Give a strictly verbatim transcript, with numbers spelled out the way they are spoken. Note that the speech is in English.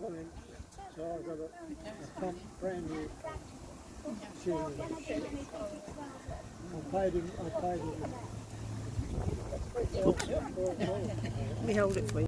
morning, so I've got a, a top brand new shoe. I paid him, I paid him. Let me hold it for you.